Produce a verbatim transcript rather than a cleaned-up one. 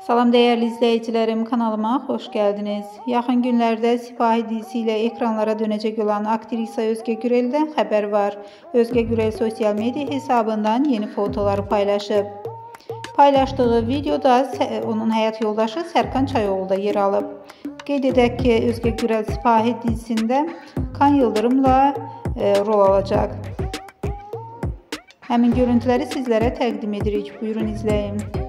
Salam değerli izleyicilerim, kanalıma hoş geldiniz. Yaxın günlerde Sipahi dizisiyle ekranlara dönecek olan aktrisa Özge Gürel'den haber var. Özge Gürel sosyal medya hesabından yeni fotoları paylaşıp. Paylaştığı videoda onun hayat yoldaşı Serkan Çayoğlu da yer alıb. Qeyd edək ki, Özge Gürel Sipahi dizisinde Kan Yıldırım'la e, rol alacak. Həmin görüntüləri sizlərə təqdim edirik. Buyurun izləyin.